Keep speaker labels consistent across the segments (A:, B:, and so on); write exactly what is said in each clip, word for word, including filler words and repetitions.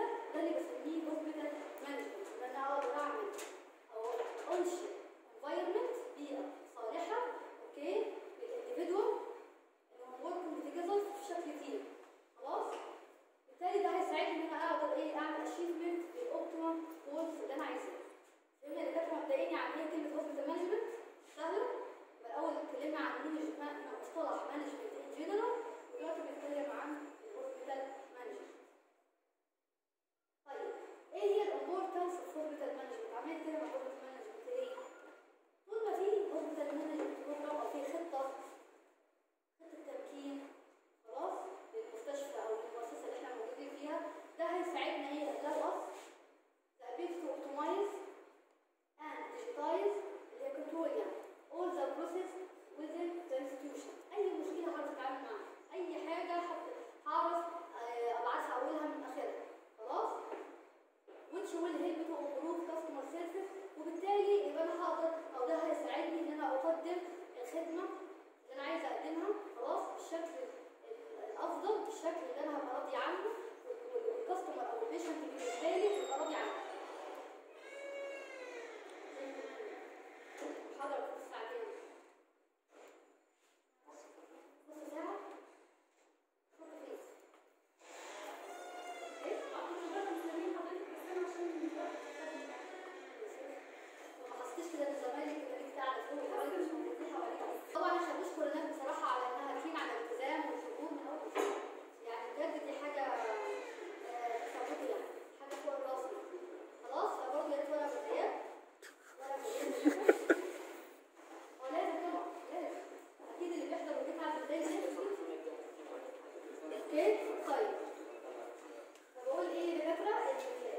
A: كده ده اللي بسميه هوسبيتال مانجمنت، ان انا اقدر اعمل او انشئ انفايرمنت، بيئه صالحه اوكي للانديفيدوال انهم وركينج توجذر في شكل تيم. خلاص؟ بالتالي ده هيساعدني ان انا اقدر ايه اعمل اتشيفمنت للاوبتيمم جولز اللي انا عايزاها. فهمنا يا دكاتره مبدئيا عن ايه كلمه هوسبيتال مانجمنت؟ سهله؟ يبقى الاول اتكلمنا عن مصطلح مانجمنت ان جنرال، ودلوقتي بنتكلم عن الهوسبيتال مانجمنت. طيب ايه هي الامبورتنس اوف هوسبيتال مانجمنت؟ عملت كده مع هوسبيتال مانجمنت ليه؟ طول ما في هوسبيتال مانجمنت بروجرام او في خطه خطه تمكين خلاص للمستشفى او للمؤسسه اللي احنا موجودين فيها، ده هيساعدنا ايه allow us the ability to optimize and digitize اللي هي control يعني all the process within the institution. اي مشكله هعرف اتعامل معاها، اي حاجه هعرف ابعثها اولها من اخرها. خلاص؟ which will help to improve customer service، وبالتالي يبقى انا هقدر او ده هيساعدني ان انا اقدم الخدمه اللي انا عايزه اقدمها خلاص بالشكل الافضل، بالشكل اللي انا هبقى راضي عنه والكاستمر او البيشنت بالنسبه لي يبقى راضي عنه. محاضره في ساعتين نص ساعه طبعا احنا بنشكر الناس بصراحه على انها تكين على الالتزام والحضور من اول يعني بجد دي حاجه تثبتي يعني حاجه فوق الراس. خلاص فبرضه يا ريت ورقه بالغياب ورقه بالغياب هو لازم طبعا لازم اكيد اللي بيحضر وبيتعب ازاي. اوكي طيب فبقول ايه يا دكاتره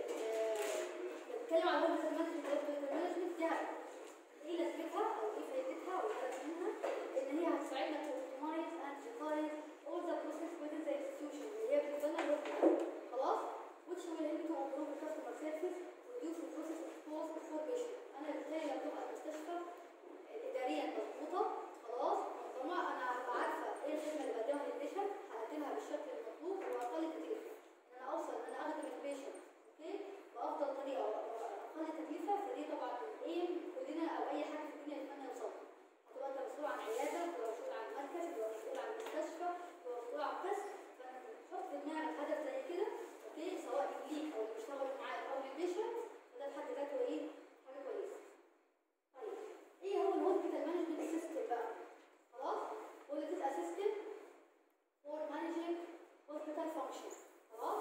A: بتكلم عن الهوسبيتال مانجمنت دي ايه لازمتها او ايه فائدتها او الهدف منها؟ ان هي هتساعدنا to optimize and digitize all the process within the institution اللي هي بالنسبه لنا الهوسبيتال. خلاص؟ which will help to improve the customer service reduce the process of cost for patient. انا بالتالي لما تبقى المستشفى اداريا مضبوطه خلاص منظمه، انا هبقى عارفه ايه الخدمه اللي بقدمها للبيشنت هقدمها بالشكل المطلوب واقل تكلفه. ان انا اوصل ان انا اخدم البيشنت اوكي بافضل طريقه واقل تكلفه، فدي طبعا ايه كلنا او اي حاجه في الدنيا نتمنى يوصلها. هتبقى انت مسؤول عن عياده، هتبقى مسؤول عن مركز، هتبقى مسؤول عن مستشفى، هتبقى مسؤول عن قسم، فنحط في دماغك هدف زي كده اوكي سواء ليك او اللي بيشتغلوا معاك او للبيشنت، فده في حد ذاته ايه حاجه كويسه. طيب ايه هو الهوسبيتال مانجمنت سيستم بقى؟ خلاص؟ هو اللي تبقى سيستم فور مانجينج هوسبيتال فانكشن. خلاص؟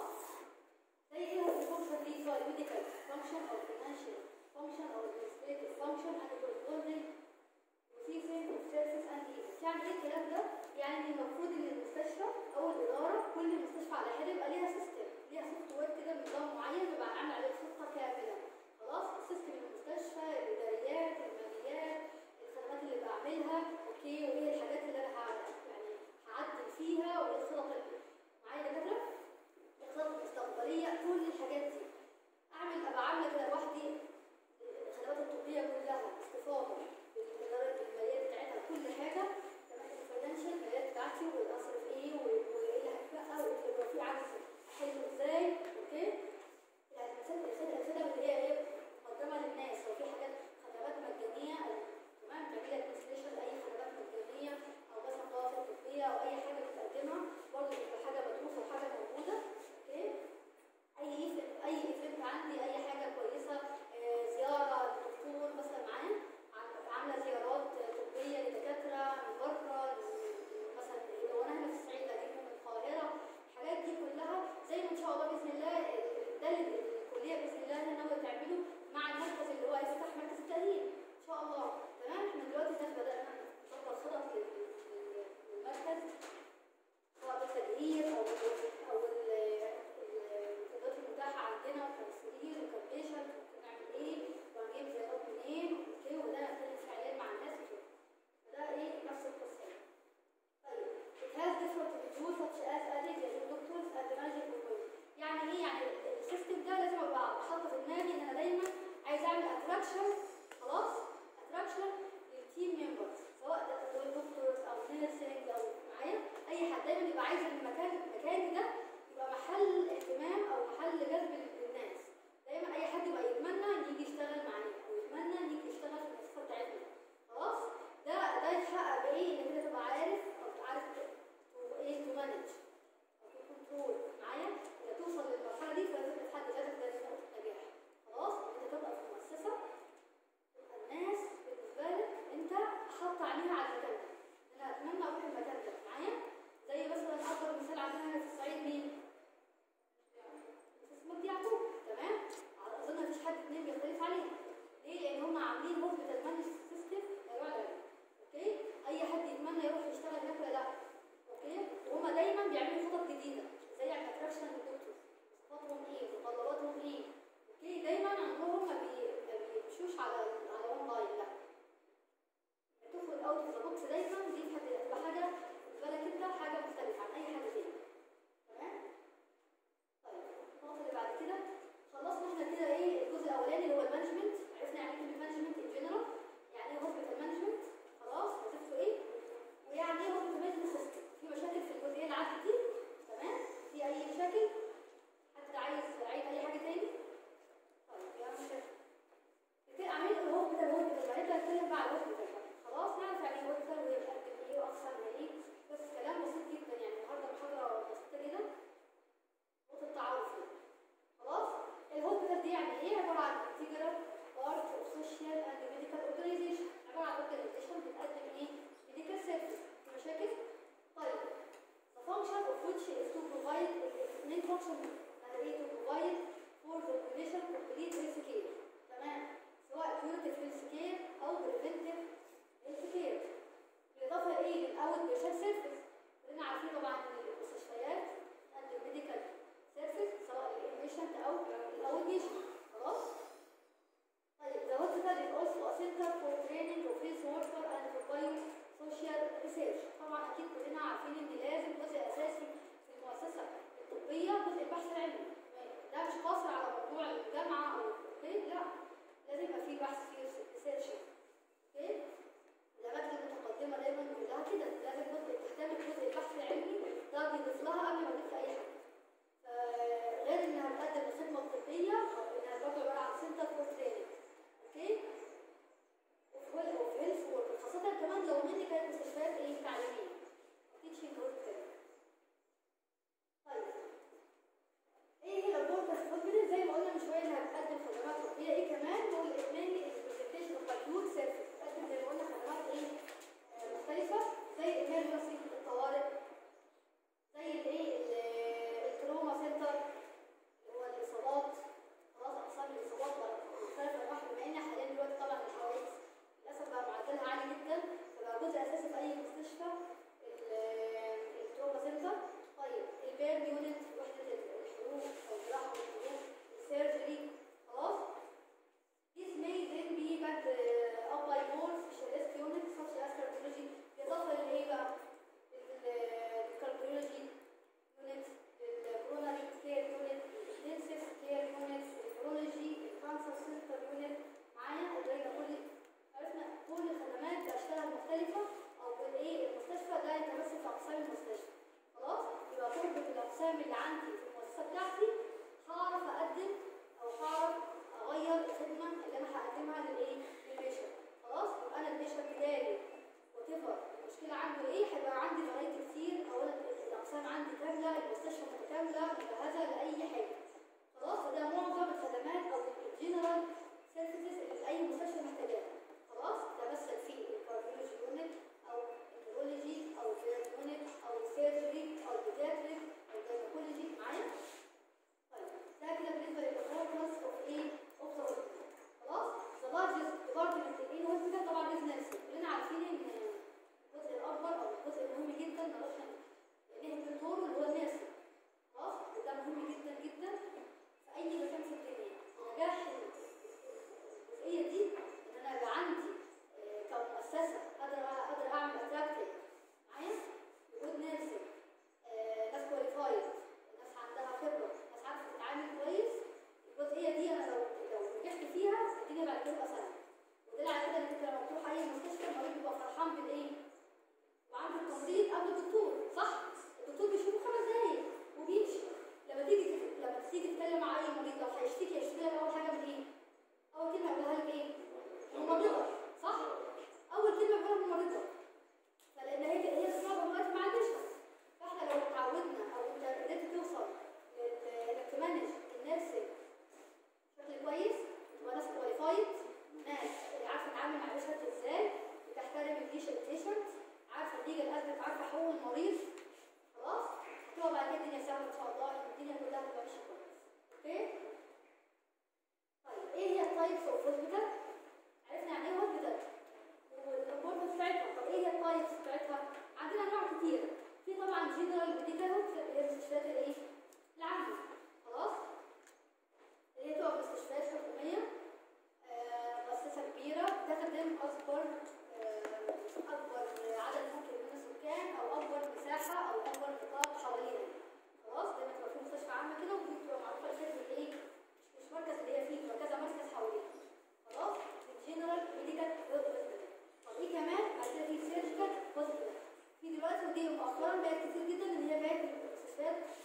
A: زي ايه هو الفانكشن دي؟ سواء ميديكال فانكشن او فاينانشال function or administrative function and corresponding processing of services and events. يعني ايه الكلام ده؟ يعني المفروض ان المستشفى او الاداره كل مستشفى على حده يبقى ليها سيستم، ليها سوفت وير كده نظام معين بيبقى عامل عليه خطه كامله. خلاص؟ سيستم المستشفى، الاداريات، الماليات، الخدمات اللي بعملها، اوكي، وايه الحاجات اللي انا يعني هعدل فيها، وايه الخطط اللي معايا دكاتره؟ الخطط المستقبليه، كل الحاجات دي. اعمل ابقى عامله كده لوحدي الخدمات الطبيه كلها استفاضه بالاداره الماليه بتاعتها كل حاجه، كمان الفاينانشال الماليات بتاعتي واصرف ايه وايه اللي هتبقى ولو في عجز احله ازاي. اوكي يعني الخدمه اللي هي ايه مقدمه للناس، لو في حاجات خدمات مجانيه تمام تعملي ادمنستريشن لاي خدمات مجانيه او مثلا قوافل طبيه او اي حاجه بتقدمها برضه بتبقى حاجه مدروسه وحاجه موجوده. اوكي اي ايفنت اي ايفنت عندي اي حاجه كويسه آه زياره للدكتور مثلا معاه عامله زيارات طبيه لدكاتره من بره مثلا لو انا هنا في الصعيد اجيبهم من القاهره، الحاجات دي كلها زي ما ان شاء الله باذن الله ده الكليه باذن الله محل جذب للناس. دايما اي حد يبقى يتمنى ان يجي يشتغل معانا او يتمنى ان يجي يشتغل في المؤسسه بتاعتنا. خلاص؟ ده ده يتحقق بايه؟ انك انت تبقى عارف او عارف ايه تو مانج او تو كنترول معايا. اذا توصل للمرحله دي فلازم تحدد هدف ده نقطه نجاح. خلاص؟ ان انت تبقى في مؤسسه تبقى الناس بالنسبه لك انت حاطه عينيها على المكان ده. انا اتمنى اروح المكان ده معايا. زي مثلا اكبر مثال عندنا في الصعيد مين؟ مؤسسه يعقوب. تمام؟ اظن مفيش حد اثنين بيختلف عليها. ليه؟ لان هم عاملين هوسبيتال مانج سيستم لا يعلى. اوكي؟ اي حد يتمنى يروح يشتغل هناك ولا لا؟ اوكي؟ وهم دايما بيعملوا خطط جديده زي الاتراكشن للدكتور. صفاتهم ايه؟ متطلباتهم ايه؟ اوكي؟ دايما عندهم ما بيمشوش على على وان لاين، لا. تخرج اوت اوف ذا بوكس دايما. دي هتبقى حاجه بالنسبه لك انت حاجه مختلفه عن اي حد تاني. تمام؟ طيب النقطه اللي بعد كده خلصنا احنا كده ايه الجزء الاولاني اللي هو المانجمنت. عرفنا يعني ايه المانجمنت ان جنرال، يعني ايه هوسبيتال مانجمنت، خلاص وظيفته ايه، ويعني ايه هوسبيتال مانجمنت سيستم. في مشاكل في الجزئيه اللي عدت دي؟ تمام؟ في اي مشاكل؟ حد عايز يعيد اي حاجه تاني؟ طيب يا مشاكل كده عملت الهوسبيتال هوسبيتال بعد كده نتكلم بقى على الهوسبيتال. خلاص نعرف يعني ايه هوسبيتال وهي بتقدم ايه واقسام ايه. بس كلام بسيط جدا يعني النهارده محاضره بسيطه جدا نقطه تعارف كده. خلاص؟ الهوسبيتال دي يعني ايه؟ عباره عن انتجرال بارت اوف سوشيال اند ميديكال اورجانيزيشن. عباره عن اورجانيزيشن بتقدم ايه؟ ميديكال سيرفيس. في مشاكل؟ طيب the function of which is to provide main function and ايه to provide for the population complete health care. تمام؟ سواء curative health care او preventive health care. بالاضافه لايه؟ للاوت بيشنت سيرفيس. كلنا عارفين طبعا ان المستشفيات تقدم ميديكال سيرفيس سواء للبيشنت او الاوت بيشنت. خلاص؟ طيب the hospital is also a center for training of health worker and for biosocial research. طبعا اكيد كلنا عارفين ان لازم جزء اساسي في المؤسسه الطبيه جزء البحث العلمي. ده مش قاصر على موضوع الجامعه او اوكي، لا لازم يبقى في بحث في ريسيرش. اوكي؟ الاماكن المتقدمه دايما كلها كده لازم جزء تهتم بجزء البحث العلمي. ده بيضيف لها قبل ما تضيف اي حاجه. غير انها بتقدم الخدمه الطبيه او انها برضه عباره عن سنتر فور تريننج. اوكي؟ وفي هيلث وورك خاصه كمان لو مني كانت مستشفيات ايه تعليميه. تيتشنج ورك كده. طيب ايه هي البورتس هوسبيتال؟ زي ما قلنا من شويه انها بتقدم خدمات طبيه. ايه كمان؟ هو الاثنين البرزنتيشن اوف اكيوت سيرفيس. بتقدم زي ما قلنا خدمات ايه مختلفه زي الامرجنسي الطوارئ، زي الايه التروما سنتر اللي هو الاصابات. خلاص اقسام الاصابات بقى مختلفه الواحد بما ان حاليا دلوقتي طبعا الحوادث للاسف بقى معدلها عالي جدا فبقى جزء اساسي في اي مستشفى التروما سنتر. طيب البيرن يونت وحده الحروق او الجراحه والحروق، السيرجري. خلاص؟ This may then be backed up by more specialist units such as cardiology. بالاضافه لايه بقى؟ الكارديولوجي يونت، الكوروناري كير يونت، الانتنسيف كير يونت، النيورولوجي، الكانسر سنتر يونت. معايا الدايره كل عرفنا كل الخدمات باشكالها المختلفه او الايه المستشفى ده يتمثل في اقسام المستشفى. خلاص؟ يبقى تربط الاقسام اللي عندي في المؤسسه بتاعتي هعرف اقدم او هعرف اغير الخدمه اللي انا هقدمها للايه؟ للبيشنت. خلاص؟ يبقى انا البيشنت جالي وات ايفر المشكله عنده ايه هيبقى عندي فرايتي كتير. اولا الاقسام عندي كامله، المستشفى متكامله، مجهزه لاي حاجه. خلاص؟ فده معظم الخدمات او الجنرال سيرفيسز اللي اي مستشفى محتاجاها. خلاص؟ تمثل في الكارديولوجي يونت او النيورولوجي او البيرن يونت او السيرجري او البيدياتريك او الجاينيكولوجي. معايا؟ طيب ده كده بالنسبه للبرفورمانس اوف ايه؟ اوف ذا هوسبيتال. خلاص؟ ذا لارجست ديبارتمنت ان هوسبيتال طبعا بيزنس. كلنا عارفين ان الجزء الاكبر او الجزء المهم جدا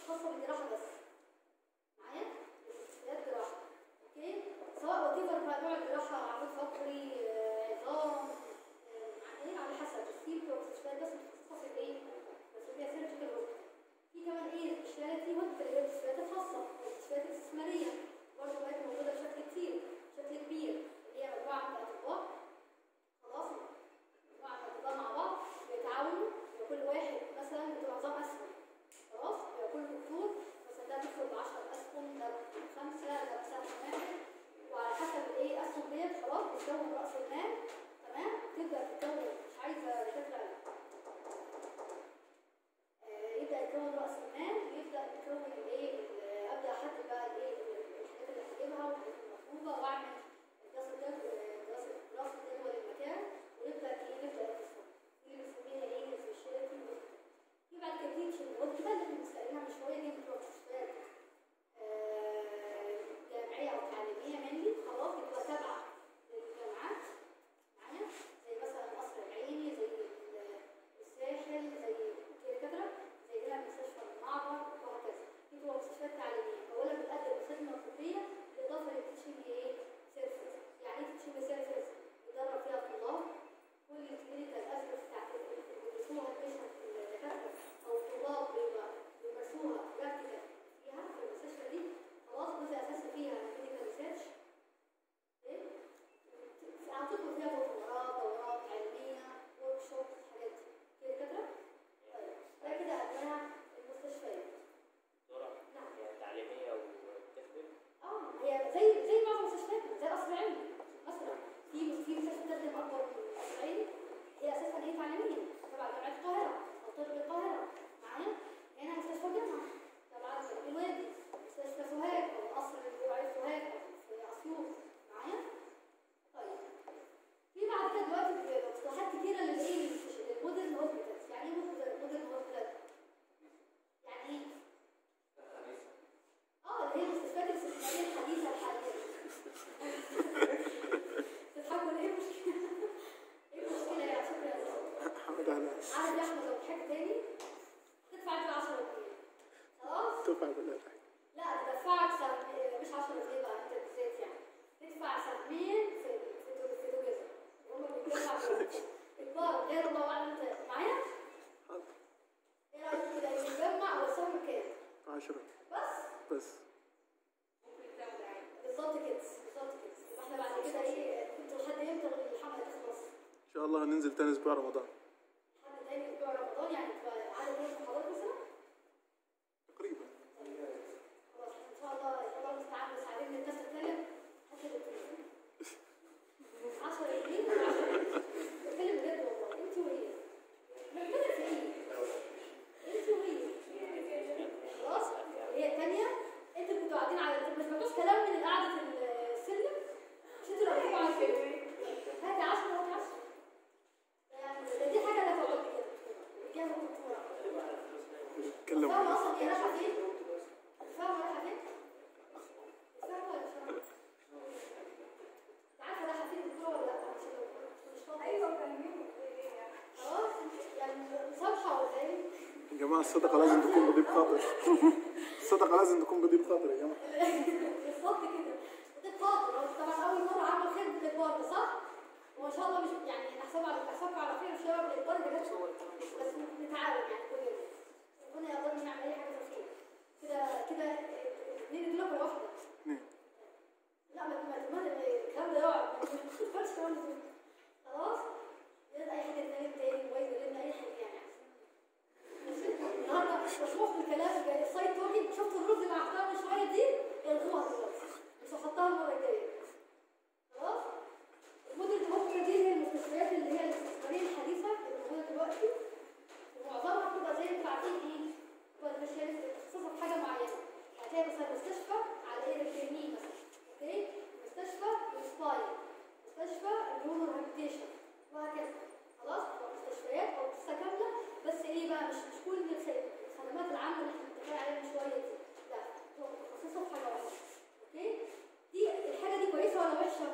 A: خاصه بالجراحه بس. معايا؟ مستشفيات جراحه. اوكي؟ سواء وات ايفر بقى نوع الجراحه، عمود فقري، عظام، ايه على حسب. في مستشفيات بس بتتخصص في ايه؟ بس فيها سيرجيكال هوسبيتال. في كمان ايه؟ سبيشاليتي هوسبيتال اللي هي المستشفيات الخاصه، المستشفيات الاستثماريه برضه بقت موجوده بشكل كتير، بشكل كبير، اللي هي مجموعه من الاطباء. خلاص؟ مجموعه من الاطباء مع بعض بيتعاونوا، وكل واحد مثلا بتبقى نظام اسهم. خلاص؟ يبقى كل دكتور مثلا ده بيدخل ب عشرة اسهم، ده بخمسه، ده بسهم واحد، وعلى حسب الايه الاسهم ديت خلاص بتكون راس المال. تمام؟ تبدا تتكون، مش عايزه دكاتره يبدا يكون راس المال، يبدا يكون الايه، ابدا احدد بقى الايه الحاجات اللي هجيبها والحاجات المطلوبه، واعمل دراسه دراسه دراسه جدوى للمكان، ويبدا ايه نبدا التصميم اللي بنسميها ايه سبيشاليتي. في بعد كده تيجي الوظيفه اللي احنا بنسالها من شويه دي بتبقى مستشفيات جامعيه او تعليميه مني، خلاص بتبقى تابعه للجامعات. معايا؟ زي مثلا قصر العيني، زي الساحل، زي كده زي هنا مستشفى المعبر وهكذا. دي بتبقى مستشفيات تعليميه، اولا بتقدم خدمه طبيه بالاضافه للتيتشنج ايه سيرفيس. يعني ايه تيتشنج سيرفيس؟ بيدرب فيها الطلاب، كل الكلينيكال افيرز بتاعت اللي بيدرسوها البيشنت الدكاتره او الطلاب بيمارسوها براكتيكال فيها في المستشفى دي. خلاص جزء اساسي فيها كلينيكال ريسيرش، اعطيكم فيها مؤتمرات، دورات علميه، ورك شوبس، الحاجات دي كده كده. طيب ده كده انواع المستشفيات.
B: نعم. هي تعليميه وبتخدم؟
A: اه هي زي زي معظم المستشفيات، زي قصر العيني مثلا. في في مستشفى بتخدم اكبر من قصر العيني، هي اساسا هي تعليميه تبع جامعه القاهره او طب القاهره. معايا؟ هنا مستشفى جامعه تبع الوادي، مستشفى سوهاج او قصر الرعايه سوهاج او في اسيوط. معايا؟ طيب في بعد كده دلوقتي مصطلحات كتيره للايه للمودرن هوسبيتالز. يعني ايه مودرن هوسبيتال؟ يعني ايه؟ اه اللي هي المستشفيات الاستثماريه الحديثه الحاليه. تضحكوا ليه؟ مشكله؟ ايه المشكله يا شكرا يا استاذ؟ عارف يا احمد لو ضحكت تاني تدفع انت عشرة جنيه. خلاص؟
C: تدفع بالله.
A: لا تدفعك سهم، مش عشرة جنيه بقى انت بالذات، يعني تدفع سهمين في في في دوجازة. هما بيدفعوا الكبار غير الله اعلم. انت معايا؟ ايه رايك كده يتجمع هو السهم بكام؟
C: عشرة
A: بس؟
C: بس
A: بالظبط كده، بالظبط كده. يبقى احنا بعد كده ايه انتوا لحد امتى الحمله تخلص؟
C: ان شاء الله هننزل تاني اسبوع رمضان.
A: لحد تاني اسبوع رمضان، يعني تبقى عدد ايه محاضرات مثلا؟
C: تقريبا.
A: خلاص ان شاء الله الله المستعان. بس عايزين الناس تتكلم حتى التليفون. عشرة جنيه بتكلم بجد والله. انت وهي بنتكلم في ايه؟ انت وهي خلاص. هي الثانيه انتوا كنتوا قاعدين على ما سمعتوش كلام من قعده السلم؟ مش انتوا اللي قاعدين على السلم؟ هاتي عشرة هاتي عشرة. يعني دي حاجه لا تعوض كده. رجاله دكتوره
C: نتكلم.
A: فاهمه اصلا هي رايحه فين؟ فاهمه رايحه فين؟ فاهمه ولا مش فاهمه؟ عارفه رايحه فين الدكتوره ولا لا؟ مش فاهمه. ايوه فاهمين. خلاص يعني مسامحه ولا ايه؟
C: يا جماعه الصدقه لازم تكون بضيق خاطر. الصدقه لازم تكون بضيق خاطر يا جماعه.
A: بالظبط كده بضيق خاطر. طبعا اول مره عمل خير بالاجبار ده صح؟ وما شاء الله مش يعني نحسبه على حسابكم على خير، مش هو بالاجبار بجد، بس نتعاون يعني كلنا. ربنا يقدرنا نعمل اي حاجه في الخير. كده كده الاثنين دول ولا واحده؟
C: اثنين.
A: لا ما ما الكلام ده يقعد ما تفكرش. خلاص؟ يلا اي حاجه تاني تاني موبايل لنا اي حاجه يعني. النهارده مسموح بالكلام السايد توكينج. شفتوا الرز اللي عملتها من شويه دي؟ الغوها دلوقتي مش هحطها المره الجايه. خلاص؟ المودرن هوسبيتال دي هي المستشفيات اللي هي الاستثماريه الحديثه اللي موجوده دلوقتي، ومعظمها بتبقى زي ما انتوا عارفين ايه؟ بتبقى متخصصه في حاجه معينه. هتلاقي مثلا مستشفى على ايه الكلينيك مثلا، اوكي؟ مستشفى للسباين، مستشفى النيورو ريهابيليتيشن وهكذا. خلاص؟ مستشفيات او قصه كامله، بس ايه بقى مش مش كل الخدمات العامه اللي احنا بنتكلم عليها من شويه دي، لا بتبقى متخصصه في حاجه واحده. اوكي؟ دي الحاجه دي كويسه ولا وحشه؟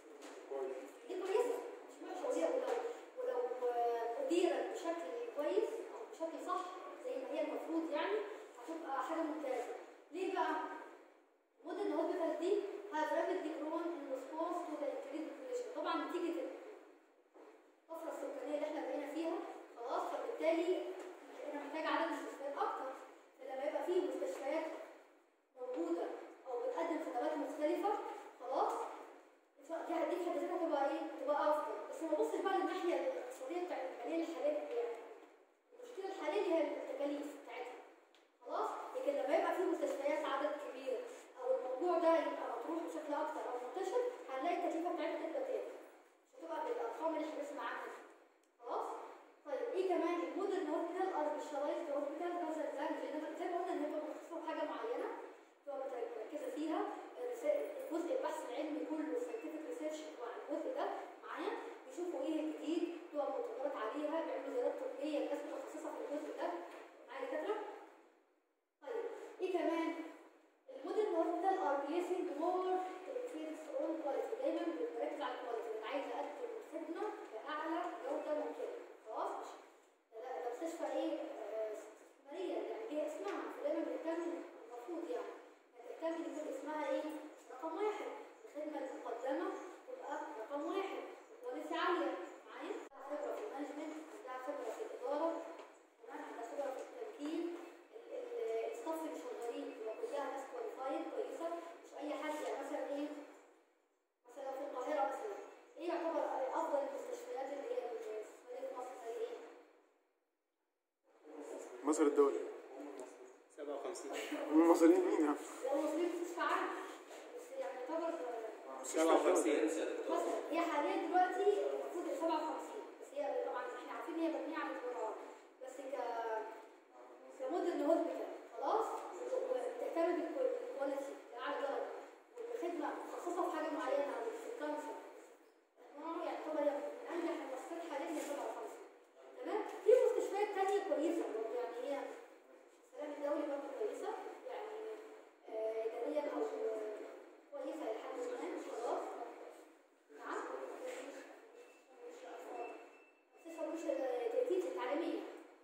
A: دي كويسه مش وحشه. وليه ولو ولو اديرت بشكل كويس او بشكل صح زي ما هي المفروض يعني هتبقى حاجه ممتازه. ليه بقى؟ مودرن هوسبيتال دي have rapidly grown in response to the increased population. طبعا نتيجه الطفره السكانيه اللي احنا بقينا فيها خلاص، فبالتالي انا محتاجه عدد مستشفيات اكتر. فلما يبقى فيه مستشفيات موجوده او بتقدم خدمات مختلفه خلاص، دي هديك حد ذاتها تبقى ايه؟ تبقى افضل. بس ما نبصش بقى للناحيه الاقتصاديه بتاعت الماليه الحاليه يعني. المشكله الحاليه هي التكاليف بتاعتها خلاص. لكن لما يبقى فيه مستشفيات عدد كبير او الموضوع ده يبقى مطروح بشكل اكتر او منتشر، هنلاقي التكلفه بتاعتها تبقى تاني، مش هتبقى بالارقام اللي احنا بنسمع عنها خلاص. طيب ايه كمان؟ المودرن هوسبيتال ار سبيشالايزد هوسبيتال مثلا زي ما قلنا ان هي متخصصه في حاجه معينه تبقى مركزه فيها جزء البحث العلمي كله ساينتفك ريسيرش مع الجزء ده معايا، بيشوفوا ايه الجديد، تبقى مؤتمرات عليها، بيعملوا زيارات طبيه لناس متخصصه في الجزء ده معايا دكاتره. طيب ايه كمان؟ المودرن هوسبيتال ار بليسنج مور امفيسيس اون كواليتي، دايما بنركز على الكواليتي. انا عايزه اقدم خدمه باعلى جوده ممكنه خلاص. مش ده, ده مستشفى ايه استثماريه يعني هي اسمها، فدايما بنهتم المفروض يعني هتهتم يكون اسمها ايه؟ رقم واحد. الخدمه المقدمه تبقى رقم واحد، كواليتي عاليه معايا. عندها خبره في المانجمنت، عندها خبره في الاداره، كمان عندها خبره في التركيب. الستاف اللي شغالين يبقى كلها ناس كواليفايد كويسه، مش اي حد. يعني مثلا ايه؟ مثلا لو في القاهره مثلا ايه يعتبر افضل المستشفيات اللي هي الاستثماريه في مصر زي ايه؟
C: مصر الدولي
B: سبعة وخمسين.
C: المصريين مين يعني؟
A: المصريين مستشفى عام بس يعني يعتبر
B: سبعة وخمسين
A: مثلا. هي حاليا دلوقتي المفروض سبعة وخمسين، بس هي طبعا احنا عارفين هي مبنيه على القرار، بس ك كمودرن هوسبيتال خلاص وبتهتم بالكواليتي لاعلى درجه والخدمه متخصصه في حاجه معينه في الكانسر يعني طبعا هي من انجح المؤسسات حاليا هي سبعة وخمسين. تمام. في مستشفيات ثانيه كويسه برضه يعني هي السلام الدولي برضه كويسه يعني اداريا او كويسه لحد ما خلاص. نعم. مستشفى مش تأكيد التعليميه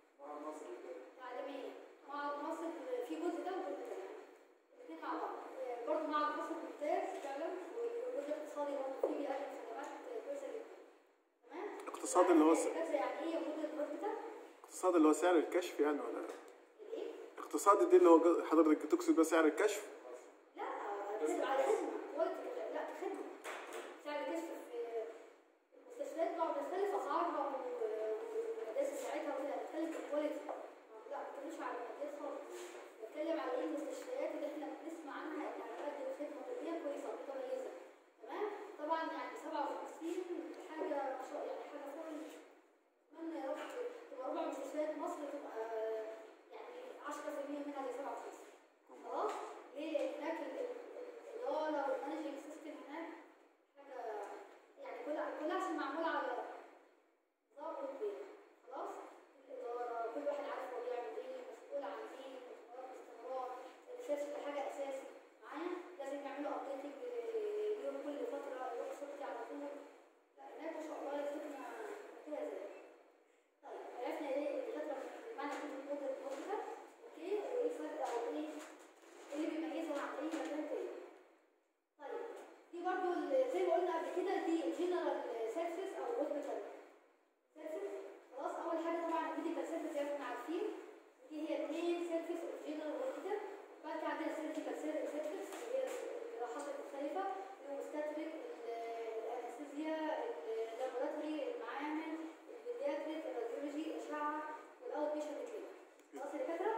A: تعليميه مع مصر في جزء ده وجزء ده الاثنين مع بعض برضه مع مصر ممتاز فعلا. والجزء الاقتصادي برضه فيه بيقدم خدمات كويسه جدا. تمام.
C: اقتصاد اللي هو س...
A: يعني ايه مودرن هوسبيتال؟
C: اقتصاد اللي هو سعر الكشف يعني ولا
A: ايه؟
C: اقتصاد دي اللي هو حضرتك تقصد بس سعر الكشف؟
A: لا على خدمه كواليتي. لا خدمه سعر الكشف في المستشفيات طبعا بتختلف اسعارها والمدارس بتاعتها وكده، بتختلف في الكواليتي. لا ما بتكلمش على الماديات خالص، بتكلم على ايه المستشفيات اللي احنا بنسمع عنها انها بتقدم خدمه طبيه كويسه ومتميزه. تمام. طبعا يعني سبعة وخمسين حاجه ما شاء يعني حاجه فوق. اتمنى يا رب تبقى ربع مستشفيات مصر تبقى يعني عشرة في المية منها زي سبعة وخمسين خلاص. ليه؟ هناك الاداره والمانجنج سيستم هناك حاجه يعني كلها كلها عشان معموله على نظام اوروبي خلاص. الاداره كل واحد عارف هو بيعمل ايه، مسؤول عن ايه، باستمرار. الريسيرش ده حاجه اساسي معايا، لازم يعملوا ابديتنج ليهم كل فتره الوقت صوتي على طول. لا هناك ما شاء الله الخدمه ممتازه. طيب عرفنا ايه الدكاتره معنى كلمه مودرن هوسبيتال اوكي، وايه الفرق او ايه اللي بيميزها عن اي مكان تاني. طيب دي برضو زي ما قلنا قبل كده دي جنرال سيرفيس او هوسبيتال سيرفيس خلاص. اول حاجه طبعا الميديكال سيرفيس زي ما احنا عارفين دي هي المين سيرفيس اوف جنرال هوسبيتال. بعد كده عندنا سيرجيكال سيرفيس اللي هي الجراحات المختلفه، الاوبستاتريك، الانستيزيا، اللابوراتوري، المعامل، البيدياتريك، الراديولوجي، الاشعه، والاوت بيشنت كلينيك. خلاص يا دكاتره.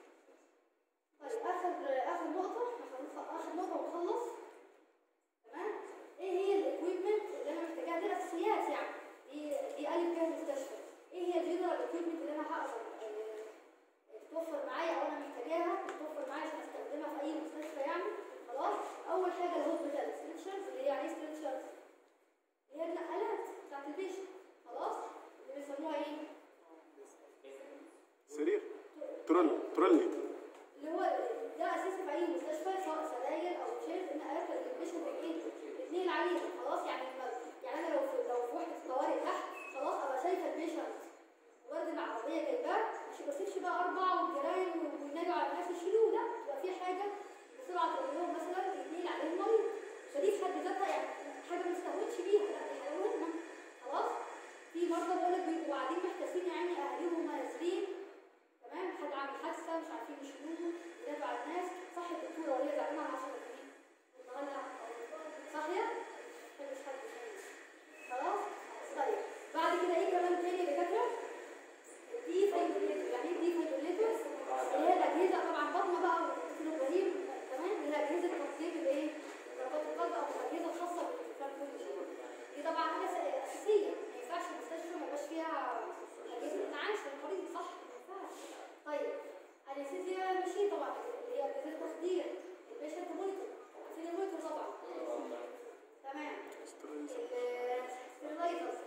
A: طيب اخر اخر نقطه اخر نقطه ونخلص. تمام. ايه هي الاكويبمنت اللي انا محتاجاها؟ دي الاساسيات يعني دي دي الف بها المستشفى. ايه هي الجنرال اكويبمنت اللي انا هقدر تتوفر معايا او انا محتاجاها تتوفر معايا عشان استخدمها في اي مستشفى يعني خلاص. اول حاجه الهوسبيتال ستريتشرز اللي هي يعني ايه ستريتشرز؟ اللي هي النقلات بتاعت البيشنت خلاص، اللي بيسموها ايه؟
C: سرير ترولي ترولي
A: اللي هو ده اساسي في اي مستشفى سواء سراير او تشيرز. النقلات اللي البيشنت ايه الاثنين عليهم خلاص. يعني يعني انا لو في لو في وحده طوارئ تحت خلاص ابقى شايفه البيشنت مجرد العربيه جايباه، مش بسيبش بقى اربعه والجيران وينادوا على نفس تخدير البيشنت مونيتور فين المونيتور طبعا تمام. الستيرلايزر